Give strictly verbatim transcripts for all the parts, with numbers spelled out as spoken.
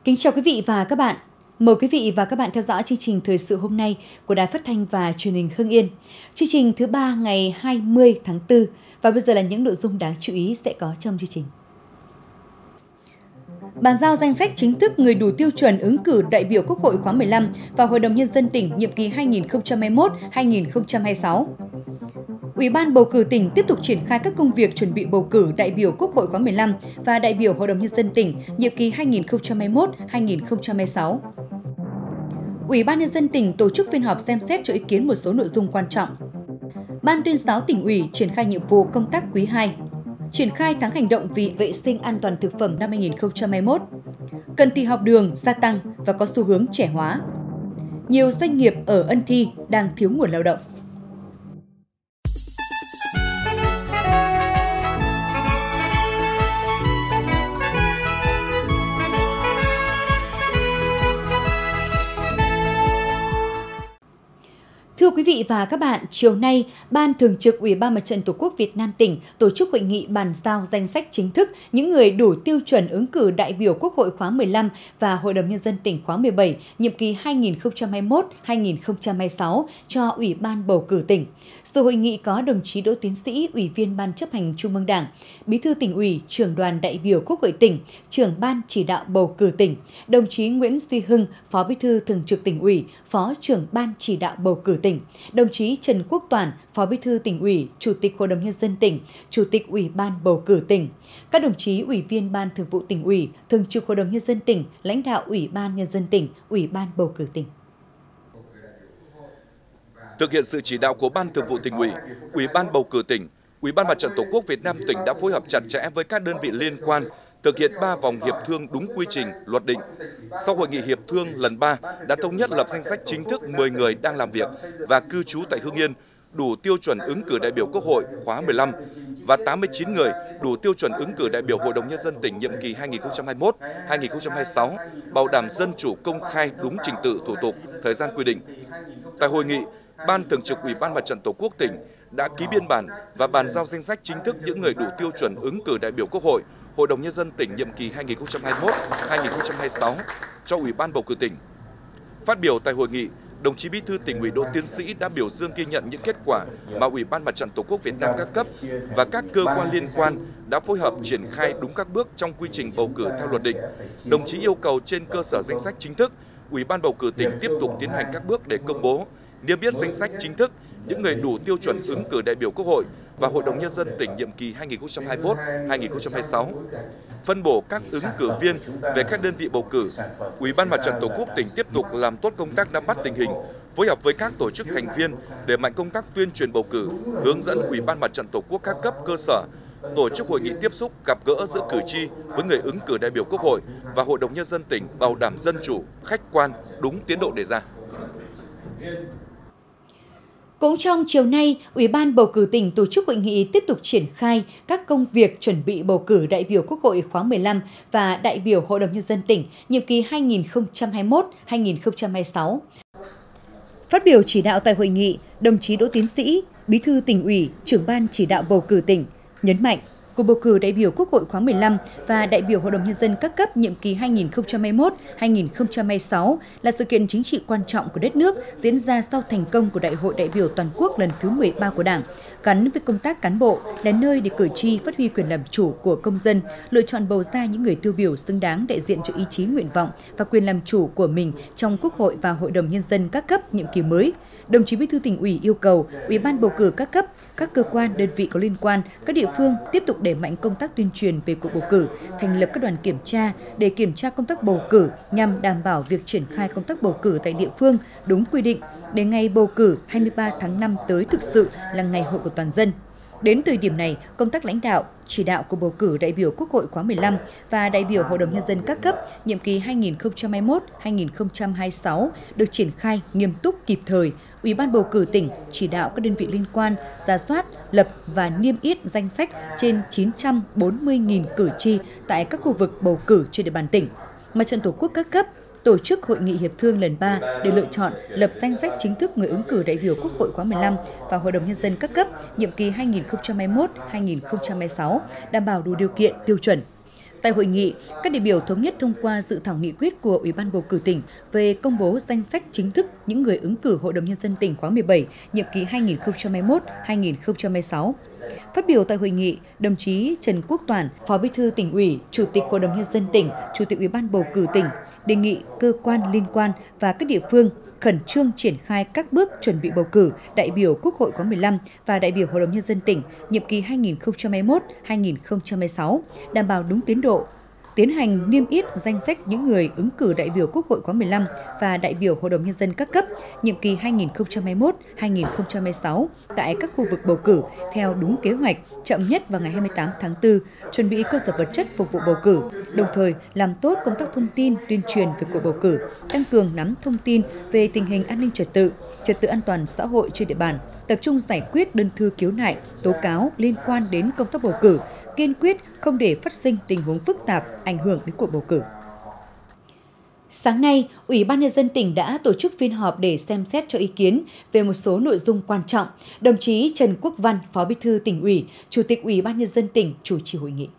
Kính chào quý vị và các bạn. Mời quý vị và các bạn theo dõi chương trình thời sự hôm nay của Đài Phát thanh và Truyền hình Hưng Yên. Chương trình thứ ba ngày hai mươi tháng tư và bây giờ là những nội dung đáng chú ý sẽ có trong chương trình. Bàn giao danh sách chính thức người đủ tiêu chuẩn ứng cử đại biểu Quốc hội khóa mười lăm và Hội đồng Nhân dân tỉnh nhiệm kỳ hai nghìn không trăm hai mươi mốt đến hai nghìn không trăm hai mươi sáu. Ủy ban bầu cử tỉnh tiếp tục triển khai các công việc chuẩn bị bầu cử đại biểu Quốc hội khóa mười lăm và đại biểu Hội đồng Nhân dân tỉnh nhiệm kỳ hai nghìn không trăm hai mươi mốt đến hai nghìn không trăm hai mươi sáu. Ủy ban Nhân dân tỉnh tổ chức phiên họp xem xét cho ý kiến một số nội dung quan trọng. Ban tuyên giáo tỉnh ủy triển khai nhiệm vụ công tác quý hai. Triển khai tháng hành động vì vệ sinh an toàn thực phẩm năm hai nghìn không trăm hai mươi mốt. Cần tỷ học đường gia tăng và có xu hướng trẻ hóa. Nhiều doanh nghiệp ở Ân Thi đang thiếu nguồn lao động. Thưa quý vị và các bạn, chiều nay, Ban Thường trực Ủy ban Mặt trận Tổ quốc Việt Nam tỉnh tổ chức hội nghị bàn giao danh sách chính thức những người đủ tiêu chuẩn ứng cử đại biểu Quốc hội khóa mười lăm và Hội đồng Nhân dân tỉnh khóa mười bảy, nhiệm kỳ hai nghìn không trăm hai mươi mốt đến hai nghìn không trăm hai mươi sáu cho Ủy ban bầu cử tỉnh. Dự hội nghị có đồng chí Đỗ Tiến Sĩ, Ủy viên Ban chấp hành Trung ương Đảng, Bí thư Tỉnh ủy, Trưởng đoàn đại biểu Quốc hội tỉnh, Trưởng Ban chỉ đạo bầu cử tỉnh, đồng chí Nguyễn Duy Hưng, Phó Bí thư Thường trực Tỉnh ủy, Phó Trưởng Ban chỉ đạo bầu cử tỉnh, đồng chí Trần Quốc Toản, Phó Bí thư Tỉnh ủy, Chủ tịch Hội đồng Nhân dân tỉnh, Chủ tịch Ủy ban bầu cử tỉnh, các đồng chí Ủy viên Ban Thường vụ Tỉnh ủy, Thường trực Hội đồng Nhân dân tỉnh, lãnh đạo Ủy ban Nhân dân tỉnh, Ủy ban bầu cử tỉnh. Thực hiện sự chỉ đạo của Ban Thường vụ Tỉnh ủy, Ủy ban bầu cử tỉnh, Ủy ban Mặt trận Tổ quốc Việt Nam tỉnh đã phối hợp chặt chẽ với các đơn vị liên quan, thực hiện ba vòng hiệp thương đúng quy trình, luật định. Sau hội nghị hiệp thương lần ba đã thống nhất lập danh sách chính thức mười người đang làm việc và cư trú tại Hưng Yên, đủ tiêu chuẩn ứng cử đại biểu Quốc hội khóa mười lăm và tám mươi chín người đủ tiêu chuẩn ứng cử đại biểu Hội đồng Nhân dân tỉnh nhiệm kỳ hai nghìn không trăm hai mươi mốt đến hai nghìn không trăm hai mươi sáu, bảo đảm dân chủ công khai đúng trình tự thủ tục, thời gian quy định. Tại hội nghị, Ban Thường trực Ủy ban Mặt trận Tổ quốc tỉnh đã ký biên bản và bàn giao danh sách chính thức những người đủ tiêu chuẩn ứng cử đại biểu Quốc hội, Hội đồng Nhân dân tỉnh nhiệm kỳ hai nghìn không trăm hai mươi mốt đến hai nghìn không trăm hai mươi sáu cho Ủy ban bầu cử tỉnh. Phát biểu tại hội nghị, đồng chí Bí thư Tỉnh ủy Đỗ Tiến Sĩ đã biểu dương ghi nhận những kết quả mà Ủy ban Mặt trận Tổ quốc Việt Nam các cấp và các cơ quan liên quan đã phối hợp triển khai đúng các bước trong quy trình bầu cử theo luật định. Đồng chí yêu cầu trên cơ sở danh sách chính thức, Ủy ban bầu cử tỉnh tiếp tục tiến hành các bước để công bố, niêm yết danh sách chính thức những người đủ tiêu chuẩn ứng cử đại biểu Quốc hội và Hội đồng Nhân dân tỉnh nhiệm kỳ hai nghìn không trăm hai mươi mốt đến hai nghìn không trăm hai mươi sáu. Phân bổ các ứng cử viên về các đơn vị bầu cử. Ủy ban Mặt trận Tổ quốc tỉnh tiếp tục làm tốt công tác nắm bắt tình hình, phối hợp với các tổ chức thành viên đẩy mạnh công tác tuyên truyền bầu cử, hướng dẫn Ủy ban Mặt trận Tổ quốc các cấp cơ sở, tổ chức hội nghị tiếp xúc gặp gỡ giữa cử tri với người ứng cử đại biểu Quốc hội và Hội đồng Nhân dân tỉnh, bảo đảm dân chủ, khách quan, đúng tiến độ đề ra. Cũng trong chiều nay, Ủy ban bầu cử tỉnh tổ chức hội nghị tiếp tục triển khai các công việc chuẩn bị bầu cử đại biểu Quốc hội khóa mười lăm và đại biểu Hội đồng Nhân dân tỉnh nhiệm kỳ hai nghìn không trăm hai mươi mốt đến hai nghìn không trăm hai mươi sáu. Phát biểu chỉ đạo tại hội nghị, đồng chí Đỗ Tiến Sĩ, Bí thư Tỉnh ủy, Trưởng ban chỉ đạo bầu cử tỉnh nhấn mạnh cuộc bầu cử đại biểu Quốc hội khóa mười lăm và đại biểu Hội đồng Nhân dân các cấp nhiệm kỳ hai nghìn không trăm hai mươi mốt đến hai nghìn không trăm hai mươi sáu là sự kiện chính trị quan trọng của đất nước diễn ra sau thành công của Đại hội đại biểu toàn quốc lần thứ mười ba của Đảng, gắn với công tác cán bộ, là nơi để cử tri phát huy quyền làm chủ của công dân, lựa chọn bầu ra những người tiêu biểu xứng đáng đại diện cho ý chí nguyện vọng và quyền làm chủ của mình trong Quốc hội và Hội đồng Nhân dân các cấp nhiệm kỳ mới. Đồng chí Bí thư Tỉnh ủy yêu cầu Ủy ban bầu cử các cấp, các cơ quan, đơn vị có liên quan, các địa phương tiếp tục đẩy mạnh công tác tuyên truyền về cuộc bầu cử, thành lập các đoàn kiểm tra để kiểm tra công tác bầu cử nhằm đảm bảo việc triển khai công tác bầu cử tại địa phương đúng quy định, để ngày bầu cử hai mươi ba tháng năm tới thực sự là ngày hội của toàn dân. Đến thời điểm này, công tác lãnh đạo, chỉ đạo của bầu cử đại biểu Quốc hội khóa mười lăm và đại biểu Hội đồng Nhân dân các cấp nhiệm kỳ hai nghìn không trăm hai mươi mốt đến hai nghìn không trăm hai mươi sáu được triển khai nghiêm túc kịp thời. Ủy ban bầu cử tỉnh chỉ đạo các đơn vị liên quan rà soát, lập và niêm yết danh sách trên chín trăm bốn mươi nghìn cử tri tại các khu vực bầu cử trên địa bàn tỉnh. Mặt trận Tổ quốc các cấp tổ chức hội nghị hiệp thương lần ba để lựa chọn lập danh sách chính thức người ứng cử đại biểu Quốc hội khóa mười lăm và Hội đồng Nhân dân các cấp nhiệm kỳ hai nghìn không trăm hai mươi mốt đến hai nghìn không trăm hai mươi sáu, đảm bảo đủ điều kiện tiêu chuẩn. Tại hội nghị, các đại biểu thống nhất thông qua dự thảo nghị quyết của Ủy ban bầu cử tỉnh về công bố danh sách chính thức những người ứng cử Hội đồng Nhân dân tỉnh khóa mười bảy, nhiệm kỳ hai nghìn không trăm hai mươi mốt đến hai nghìn không trăm hai mươi sáu. Phát biểu tại hội nghị, đồng chí Trần Quốc Toản, Phó Bí thư Tỉnh ủy, Chủ tịch Hội đồng Nhân dân tỉnh, Chủ tịch Ủy ban bầu cử tỉnh đề nghị cơ quan liên quan và các địa phương khẩn trương triển khai các bước chuẩn bị bầu cử đại biểu Quốc hội khóa mười lăm và đại biểu Hội đồng Nhân dân tỉnh, nhiệm kỳ hai nghìn không trăm hai mươi mốt đến hai nghìn không trăm hai mươi sáu, đảm bảo đúng tiến độ, tiến hành niêm yết danh sách những người ứng cử đại biểu Quốc hội khóa mười lăm và đại biểu Hội đồng Nhân dân các cấp, nhiệm kỳ hai nghìn không trăm hai mươi mốt đến hai nghìn không trăm hai mươi sáu tại các khu vực bầu cử theo đúng kế hoạch, chậm nhất vào ngày hai mươi tám tháng tư, chuẩn bị cơ sở vật chất phục vụ bầu cử, đồng thời làm tốt công tác thông tin, tuyên truyền về cuộc bầu cử, tăng cường nắm thông tin về tình hình an ninh trật tự, trật tự an toàn xã hội trên địa bàn, tập trung giải quyết đơn thư khiếu nại, tố cáo liên quan đến công tác bầu cử, kiên quyết không để phát sinh tình huống phức tạp ảnh hưởng đến cuộc bầu cử. Sáng nay, Ủy ban Nhân dân tỉnh đã tổ chức phiên họp để xem xét cho ý kiến về một số nội dung quan trọng. Đồng chí Trần Quốc Văn, Phó Bí thư Tỉnh ủy, Chủ tịch Ủy ban Nhân dân tỉnh chủ trì hội nghị.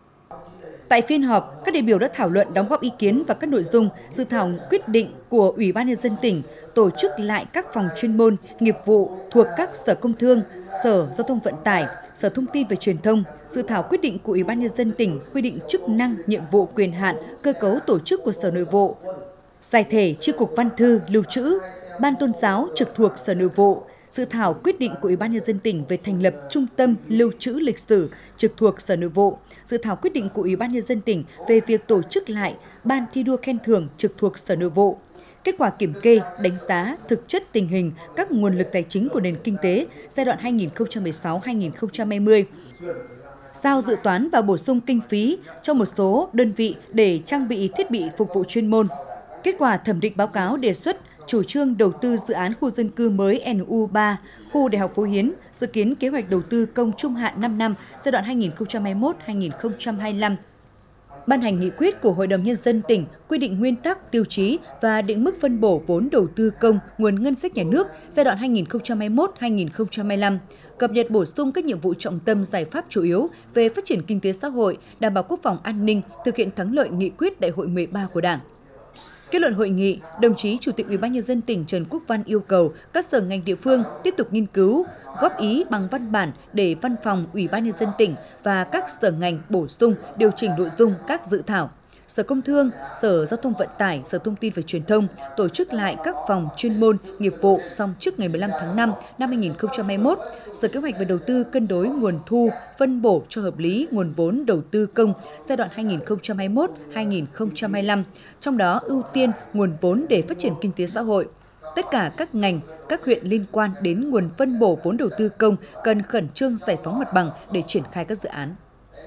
Tại phiên họp, các đại biểu đã thảo luận đóng góp ý kiến và các nội dung dự thảo quyết định của Ủy ban Nhân dân tỉnh tổ chức lại các phòng chuyên môn, nghiệp vụ thuộc các Sở Công Thương, Sở Giao thông Vận tải, Sở Thông tin và Truyền thông, dự thảo quyết định của Ủy ban Nhân dân tỉnh quy định chức năng, nhiệm vụ, quyền hạn, cơ cấu tổ chức của Sở Nội vụ, giải thể Chi cục Văn thư, Lưu trữ, Ban Tôn giáo trực thuộc Sở Nội vụ, dự thảo quyết định của Ủy ban Nhân dân tỉnh về thành lập Trung tâm Lưu trữ Lịch sử trực thuộc Sở Nội vụ, dự thảo quyết định của Ủy ban Nhân dân tỉnh về việc tổ chức lại Ban thi đua khen thưởng trực thuộc Sở Nội vụ, kết quả kiểm kê, đánh giá thực chất tình hình các nguồn lực tài chính của nền kinh tế giai đoạn hai nghìn không trăm mười sáu đến hai nghìn không trăm hai mươi, giao dự toán và bổ sung kinh phí cho một số đơn vị để trang bị thiết bị phục vụ chuyên môn, kết quả thẩm định báo cáo đề xuất chủ trương đầu tư dự án khu dân cư mới N U ba, khu Đại học Phú Hiến, dự kiến kế hoạch đầu tư công trung hạn năm năm giai đoạn hai nghìn không trăm hai mươi mốt đến hai nghìn không trăm hai mươi lăm. Ban hành nghị quyết của Hội đồng Nhân dân tỉnh quy định nguyên tắc, tiêu chí và định mức phân bổ vốn đầu tư công nguồn ngân sách nhà nước giai đoạn hai nghìn không trăm hai mươi mốt đến hai nghìn không trăm hai mươi lăm, cập nhật bổ sung các nhiệm vụ trọng tâm giải pháp chủ yếu về phát triển kinh tế xã hội, đảm bảo quốc phòng an ninh, thực hiện thắng lợi nghị quyết Đại hội mười ba của Đảng. Kết luận hội nghị, đồng chí Chủ tịch Ủy ban Nhân dân tỉnh Trần Quốc Văn yêu cầu các sở ngành địa phương tiếp tục nghiên cứu, góp ý bằng văn bản để Văn phòng Ủy ban Nhân dân tỉnh và các sở ngành bổ sung, điều chỉnh nội dung các dự thảo. Sở Công Thương, Sở Giao thông Vận tải, Sở Thông tin và Truyền thông tổ chức lại các phòng chuyên môn, nghiệp vụ xong trước ngày mười lăm tháng năm năm hai nghìn không trăm hai mươi mốt. Sở Kế hoạch và Đầu tư cân đối nguồn thu, phân bổ cho hợp lý nguồn vốn đầu tư công giai đoạn hai nghìn không trăm hai mươi mốt đến hai nghìn không trăm hai mươi lăm, trong đó ưu tiên nguồn vốn để phát triển kinh tế xã hội. Tất cả các ngành, các huyện liên quan đến nguồn phân bổ vốn đầu tư công cần khẩn trương giải phóng mặt bằng để triển khai các dự án.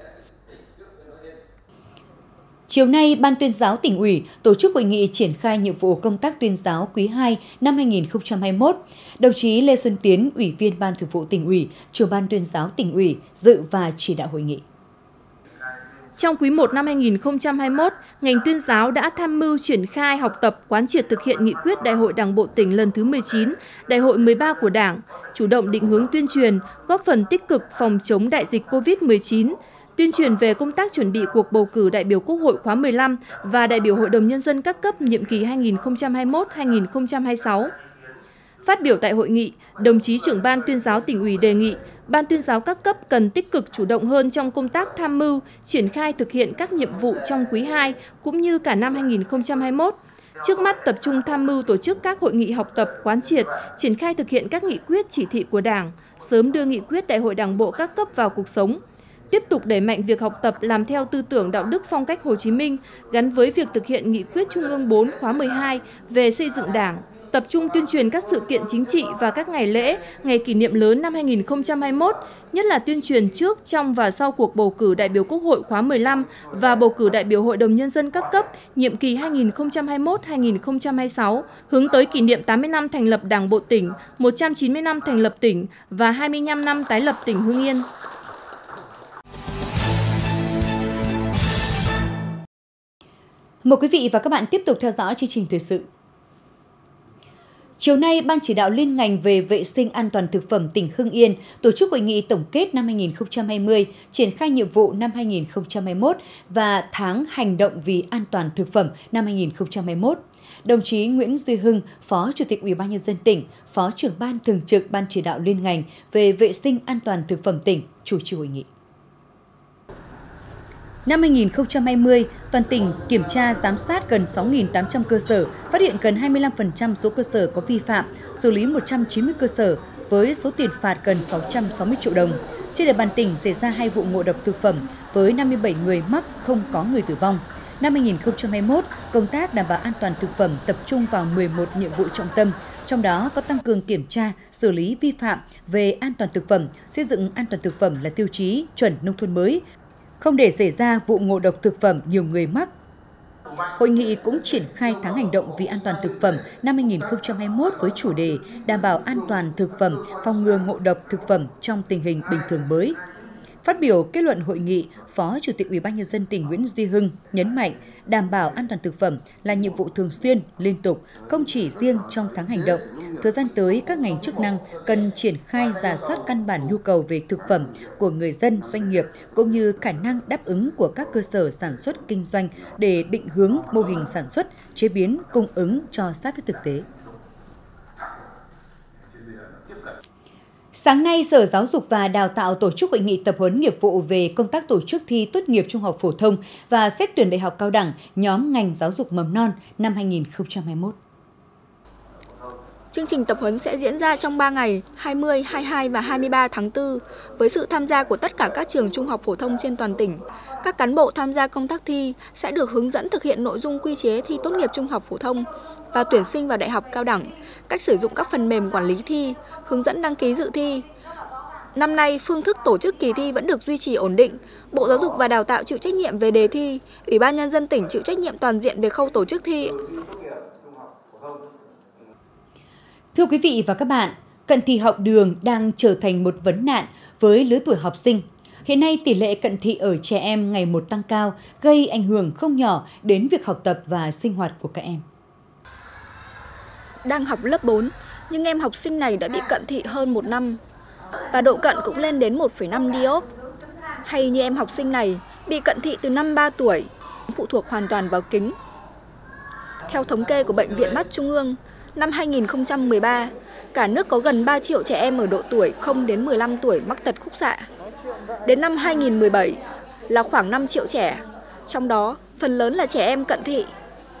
Chiều nay, Ban Tuyên giáo Tỉnh ủy tổ chức hội nghị triển khai nhiệm vụ công tác tuyên giáo quý hai năm hai nghìn không trăm hai mươi mốt. Đồng chí Lê Xuân Tiến, Ủy viên Ban Thường vụ Tỉnh ủy, Trưởng Ban Tuyên giáo Tỉnh ủy dự và chỉ đạo hội nghị. Trong quý một năm hai nghìn không trăm hai mươi mốt, ngành tuyên giáo đã tham mưu triển khai học tập quán triệt thực hiện nghị quyết Đại hội Đảng bộ tỉnh lần thứ mười chín, Đại hội mười ba của Đảng, chủ động định hướng tuyên truyền, góp phần tích cực phòng chống đại dịch Covid mười chín, tuyên truyền về công tác chuẩn bị cuộc bầu cử đại biểu Quốc hội khóa mười lăm và đại biểu Hội đồng Nhân dân các cấp nhiệm kỳ hai nghìn không trăm hai mươi mốt đến hai nghìn không trăm hai mươi sáu. Phát biểu tại hội nghị, đồng chí Trưởng Ban Tuyên giáo Tỉnh ủy đề nghị Ban Tuyên giáo các cấp cần tích cực chủ động hơn trong công tác tham mưu, triển khai thực hiện các nhiệm vụ trong quý hai cũng như cả năm hai nghìn không trăm hai mươi mốt. Trước mắt tập trung tham mưu tổ chức các hội nghị học tập, quán triệt, triển khai thực hiện các nghị quyết chỉ thị của Đảng, sớm đưa nghị quyết Đại hội Đảng bộ các cấp vào cuộc sống. Tiếp tục đẩy mạnh việc học tập làm theo tư tưởng đạo đức phong cách Hồ Chí Minh gắn với việc thực hiện nghị quyết Trung ương bốn khóa mười hai về xây dựng Đảng, tập trung tuyên truyền các sự kiện chính trị và các ngày lễ, ngày kỷ niệm lớn năm hai nghìn không trăm hai mươi mốt, nhất là tuyên truyền trước, trong và sau cuộc bầu cử đại biểu Quốc hội khóa mười lăm và bầu cử đại biểu Hội đồng Nhân dân các cấp nhiệm kỳ hai nghìn không trăm hai mươi mốt đến hai nghìn không trăm hai mươi sáu, hướng tới kỷ niệm tám mươi năm thành lập Đảng bộ tỉnh, một trăm chín mươi năm thành lập tỉnh và hai mươi lăm năm tái lập tỉnh Hưng Yên. Mời quý vị và các bạn tiếp tục theo dõi chương trình thời sự. Chiều nay, Ban chỉ đạo liên ngành về vệ sinh an toàn thực phẩm tỉnh Hưng Yên tổ chức hội nghị tổng kết năm hai nghìn không trăm hai mươi, triển khai nhiệm vụ năm hai nghìn không trăm hai mươi mốt và tháng hành động vì an toàn thực phẩm năm hai nghìn không trăm hai mươi mốt. Đồng chí Nguyễn Duy Hưng, Phó Chủ tịch Ủy ban Nhân dân tỉnh, Phó trưởng Ban thường trực Ban chỉ đạo liên ngành về vệ sinh an toàn thực phẩm tỉnh chủ trì hội nghị. Năm hai nghìn không trăm hai mươi, toàn tỉnh kiểm tra giám sát gần sáu nghìn tám trăm cơ sở, phát hiện gần hai mươi lăm phần trăm số cơ sở có vi phạm, xử lý một trăm chín mươi cơ sở với số tiền phạt gần sáu trăm sáu mươi triệu đồng. Trên địa bàn tỉnh xảy ra hai vụ ngộ độc thực phẩm với năm mươi bảy người mắc, không có người tử vong. Năm hai nghìn không trăm hai mươi mốt, công tác đảm bảo an toàn thực phẩm tập trung vào mười một nhiệm vụ trọng tâm, trong đó có tăng cường kiểm tra, xử lý vi phạm về an toàn thực phẩm, xây dựng an toàn thực phẩm là tiêu chí chuẩn nông thôn mới, không để xảy ra vụ ngộ độc thực phẩm nhiều người mắc. Hội nghị cũng triển khai tháng hành động vì an toàn thực phẩm năm hai nghìn không trăm hai mươi mốt với chủ đề đảm bảo an toàn thực phẩm, phòng ngừa ngộ độc thực phẩm trong tình hình bình thường mới. Phát biểu kết luận hội nghị, Phó Chủ tịch Ủy ban Nhân dân tỉnh Nguyễn Duy Hưng nhấn mạnh đảm bảo an toàn thực phẩm là nhiệm vụ thường xuyên, liên tục, không chỉ riêng trong tháng hành động. Thời gian tới, các ngành chức năng cần triển khai rà soát căn bản nhu cầu về thực phẩm của người dân, doanh nghiệp, cũng như khả năng đáp ứng của các cơ sở sản xuất kinh doanh để định hướng mô hình sản xuất, chế biến, cung ứng cho sát với thực tế. Sáng nay, Sở Giáo dục và Đào tạo tổ chức hội nghị tập huấn nghiệp vụ về công tác tổ chức thi tốt nghiệp trung học phổ thông và xét tuyển đại học cao đẳng nhóm ngành giáo dục mầm non năm hai nghìn không trăm hai mươi mốt. Chương trình tập huấn sẽ diễn ra trong ba ngày, hai mươi, hai mươi hai và hai mươi ba tháng tư, với sự tham gia của tất cả các trường trung học phổ thông trên toàn tỉnh. Các cán bộ tham gia công tác thi sẽ được hướng dẫn thực hiện nội dung quy chế thi tốt nghiệp trung học phổ thông và tuyển sinh vào đại học cao đẳng, cách sử dụng các phần mềm quản lý thi, hướng dẫn đăng ký dự thi. Năm nay, phương thức tổ chức kỳ thi vẫn được duy trì ổn định. Bộ Giáo dục và Đào tạo chịu trách nhiệm về đề thi, Ủy ban Nhân dân tỉnh chịu trách nhiệm toàn diện về khâu tổ chức thi. Thưa quý vị và các bạn, cận thị học đường đang trở thành một vấn nạn với lứa tuổi học sinh. Hiện nay, tỷ lệ cận thị ở trẻ em ngày một tăng cao, gây ảnh hưởng không nhỏ đến việc học tập và sinh hoạt của các em. Đang học lớp bốn, nhưng em học sinh này đã bị cận thị hơn một năm, và độ cận cũng lên đến một phẩy năm diop. Hay như em học sinh này, bị cận thị từ năm ba tuổi, phụ thuộc hoàn toàn vào kính. Theo thống kê của Bệnh viện Mắt Trung ương, năm hai nghìn không trăm mười ba, cả nước có gần ba triệu trẻ em ở độ tuổi không đến mười lăm tuổi mắc tật khúc xạ. Đến năm hai nghìn không trăm mười bảy là khoảng năm triệu trẻ, trong đó phần lớn là trẻ em cận thị.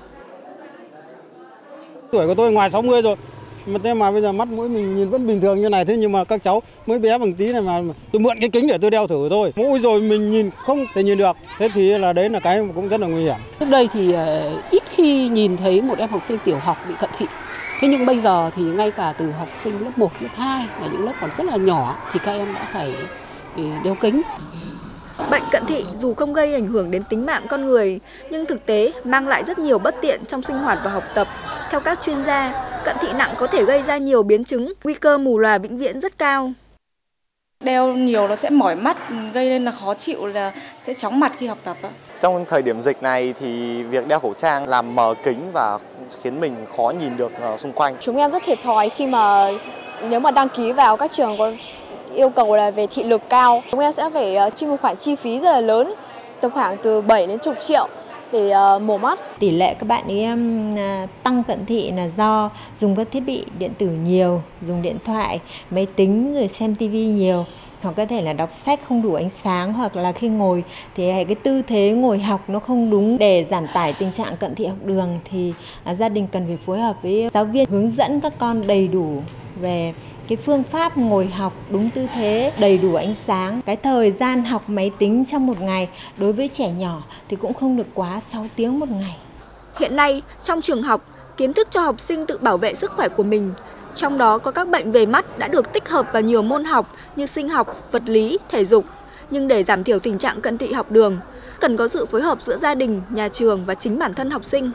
Tuổi của tôi ngoài sáu mươi rồi, mà thế mà bây giờ mắt mũi mình nhìn vẫn bình thường như này, thế nhưng mà các cháu mới bé bằng tí này mà tôi mượn cái kính để tôi đeo thử thôi. Mũi rồi mình nhìn không thể nhìn được, thế thì là đấy là cái cũng rất là nguy hiểm. Trước đây thì ít khi nhìn thấy một em học sinh tiểu học bị cận thị. Thế nhưng bây giờ thì ngay cả từ học sinh lớp một, lớp hai là những lớp còn rất là nhỏ thì các em đã phải đeo kính. Bệnh cận thị dù không gây ảnh hưởng đến tính mạng con người, nhưng thực tế mang lại rất nhiều bất tiện trong sinh hoạt và học tập. Theo các chuyên gia, cận thị nặng có thể gây ra nhiều biến chứng, nguy cơ mù lòa vĩnh viễn rất cao. Đeo nhiều nó sẽ mỏi mắt, gây nên là khó chịu, là sẽ chóng mặt khi học tập. Trong thời điểm dịch này thì việc đeo khẩu trang làm mờ kính và khiến mình khó nhìn được xung quanh. Chúng em rất thiệt thòi khi mà nếu mà đăng ký vào các trường có yêu cầu là về thị lực cao, chúng em sẽ phải chi một khoản chi phí rất là lớn, tầm khoảng từ bảy đến chục triệu để uh, mổ mắt. Tỷ lệ các bạn ấy um, tăng cận thị là do dùng các thiết bị điện tử nhiều, dùng điện thoại, máy tính rồi xem tivi nhiều, hoặc có thể là đọc sách không đủ ánh sáng, hoặc là khi ngồi thì cái tư thế ngồi học nó không đúng. Để giảm tải tình trạng cận thị học đường thì uh, gia đình cần phải phối hợp với giáo viên hướng dẫn các con đầy đủ về cái phương pháp ngồi học đúng tư thế, đầy đủ ánh sáng. Cái thời gian học máy tính trong một ngày đối với trẻ nhỏ thì cũng không được quá sáu tiếng một ngày. Hiện nay, trong trường học, kiến thức cho học sinh tự bảo vệ sức khỏe của mình, trong đó có các bệnh về mắt đã được tích hợp vào nhiều môn học như sinh học, vật lý, thể dục. Nhưng để giảm thiểu tình trạng cận thị học đường, cần có sự phối hợp giữa gia đình, nhà trường và chính bản thân học sinh.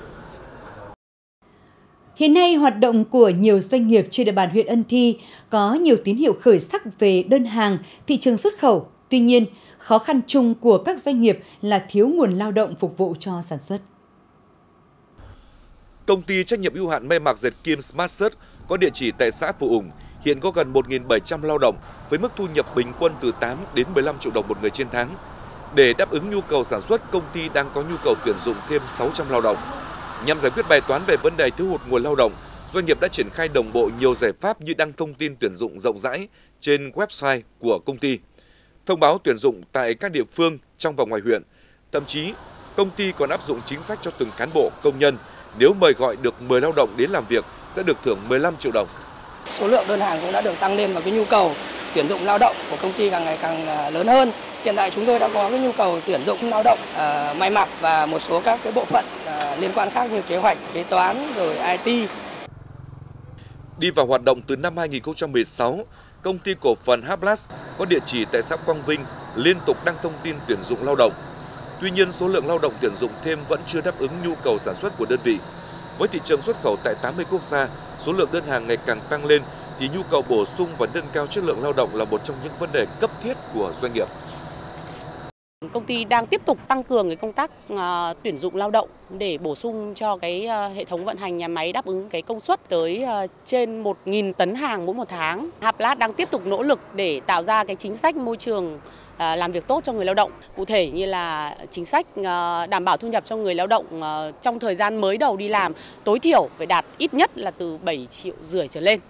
Hiện nay, hoạt động của nhiều doanh nghiệp trên địa bàn huyện Ân Thi có nhiều tín hiệu khởi sắc về đơn hàng, thị trường xuất khẩu. Tuy nhiên, khó khăn chung của các doanh nghiệp là thiếu nguồn lao động phục vụ cho sản xuất. Công ty trách nhiệm hữu hạn may mặc dệt Kim Smart Shirt có địa chỉ tại xã Phù Ủng, hiện có gần một nghìn bảy trăm lao động với mức thu nhập bình quân từ tám đến mười lăm triệu đồng một người trên tháng. Để đáp ứng nhu cầu sản xuất, công ty đang có nhu cầu tuyển dụng thêm sáu trăm lao động. Nhằm giải quyết bài toán về vấn đề thiếu hụt nguồn lao động, doanh nghiệp đã triển khai đồng bộ nhiều giải pháp như đăng thông tin tuyển dụng rộng rãi trên website của công ty, thông báo tuyển dụng tại các địa phương trong và ngoài huyện. Thậm chí, công ty còn áp dụng chính sách cho từng cán bộ, công nhân. Nếu mời gọi được mười lao động đến làm việc sẽ được thưởng mười lăm triệu đồng. Số lượng đơn hàng cũng đã được tăng lên và cái nhu cầu tuyển dụng lao động của công ty càng ngày càng lớn hơn. Hiện tại chúng tôi đã có cái nhu cầu tuyển dụng lao động uh, may mặc và một số các cái bộ phận uh, liên quan khác như kế hoạch, kế toán rồi i tê. Đi vào hoạt động từ năm hai nghìn không trăm mười sáu, công ty cổ phần Hablas có địa chỉ tại xã Quang Vinh liên tục đăng thông tin tuyển dụng lao động. Tuy nhiên, số lượng lao động tuyển dụng thêm vẫn chưa đáp ứng nhu cầu sản xuất của đơn vị. Với thị trường xuất khẩu tại tám mươi quốc gia, số lượng đơn hàng ngày càng tăng lên thì nhu cầu bổ sung và nâng cao chất lượng lao động là một trong những vấn đề cấp thiết của doanh nghiệp. Công ty đang tiếp tục tăng cường cái công tác uh, tuyển dụng lao động để bổ sung cho cái uh, hệ thống vận hành nhà máy đáp ứng cái công suất tới uh, trên một nghìn tấn hàng mỗi một tháng. Hablas đang tiếp tục nỗ lực để tạo ra cái chính sách môi trường uh, làm việc tốt cho người lao động. Cụ thể như là chính sách uh, đảm bảo thu nhập cho người lao động uh, trong thời gian mới đầu đi làm tối thiểu phải đạt ít nhất là từ bảy triệu rưỡi trở lên.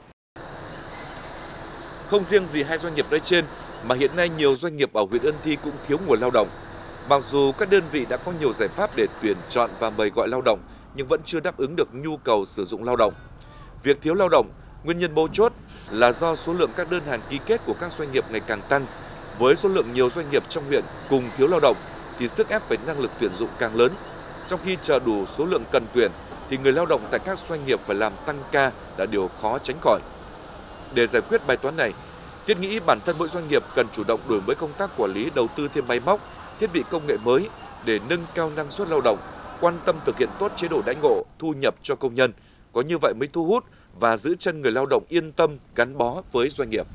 Không riêng gì hai doanh nghiệp nói trên, mà hiện nay nhiều doanh nghiệp ở huyện Ân Thi cũng thiếu nguồn lao động. Mặc dù các đơn vị đã có nhiều giải pháp để tuyển chọn và mời gọi lao động, nhưng vẫn chưa đáp ứng được nhu cầu sử dụng lao động. Việc thiếu lao động, nguyên nhân mấu chốt là do số lượng các đơn hàng ký kết của các doanh nghiệp ngày càng tăng. Với số lượng nhiều doanh nghiệp trong huyện cùng thiếu lao động, thì sức ép về năng lực tuyển dụng càng lớn. Trong khi chờ đủ số lượng cần tuyển, thì người lao động tại các doanh nghiệp phải làm tăng ca là điều khó tránh khỏi. Để giải quyết bài toán này, thiết nghĩ bản thân mỗi doanh nghiệp cần chủ động đổi mới công tác quản lý, đầu tư thêm máy móc, thiết bị công nghệ mới để nâng cao năng suất lao động, quan tâm thực hiện tốt chế độ đãi ngộ, thu nhập cho công nhân. Có như vậy mới thu hút và giữ chân người lao động yên tâm gắn bó với doanh nghiệp.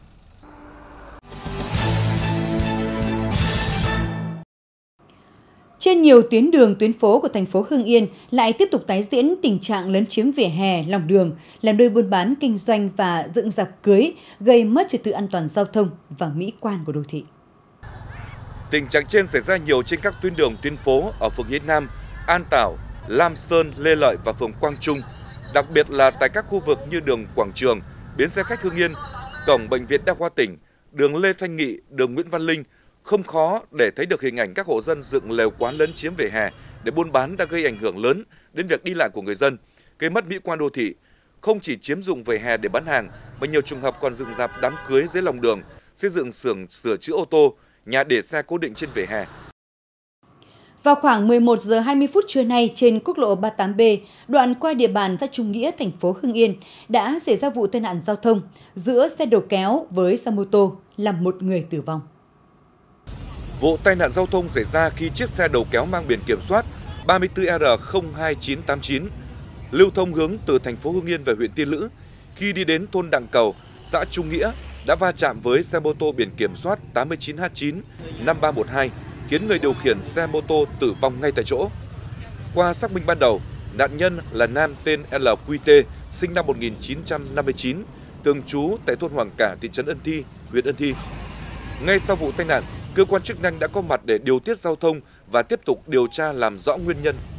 Trên nhiều tuyến đường, tuyến phố của thành phố Hưng Yên lại tiếp tục tái diễn tình trạng lấn chiếm vỉa hè, lòng đường, làm nơi buôn bán, kinh doanh và dựng rạp cưới, gây mất trật tự an toàn giao thông và mỹ quan của đô thị. Tình trạng trên xảy ra nhiều trên các tuyến đường, tuyến phố ở phường Hiến Nam, An Tảo, Lam Sơn, Lê Lợi và phường Quang Trung, đặc biệt là tại các khu vực như đường Quảng Trường, bến xe khách Hưng Yên, cổng Bệnh viện Đa khoa tỉnh, đường Lê Thanh Nghị, đường Nguyễn Văn Linh. Không khó để thấy được hình ảnh các hộ dân dựng lều quán lấn chiếm vỉa hè để buôn bán đã gây ảnh hưởng lớn đến việc đi lại của người dân, gây mất mỹ quan đô thị. Không chỉ chiếm dụng vỉa hè để bán hàng, mà nhiều trường hợp còn dựng rạp đám cưới dưới lòng đường, xây dựng xưởng sửa chữa ô tô, nhà để xe cố định trên vỉa hè. Vào khoảng mười một giờ hai mươi phút trưa nay trên quốc lộ ba mươi tám B, đoạn qua địa bàn xã Trung Nghĩa, thành phố Hưng Yên, đã xảy ra vụ tai nạn giao thông giữa xe đầu kéo với xe mô tô, làm một người tử vong. Vụ tai nạn giao thông xảy ra khi chiếc xe đầu kéo mang biển kiểm soát ba mươi tư R không hai chín tám chín lưu thông hướng từ thành phố Hưng Yên về huyện Tiên Lữ. Khi đi đến thôn Đặng Cầu, xã Trung Nghĩa đã va chạm với xe mô tô biển kiểm soát tám mươi chín H chín năm ba một hai, khiến người điều khiển xe mô tô tử vong ngay tại chỗ. Qua xác minh ban đầu, nạn nhân là nam tên L Q T, sinh năm một nghìn chín trăm năm mươi chín, thường trú tại thôn Hoàng Cả, thị trấn Ân Thi, huyện Ân Thi. Ngay sau vụ tai nạn, cơ quan chức năng đã có mặt để điều tiết giao thông và tiếp tục điều tra làm rõ nguyên nhân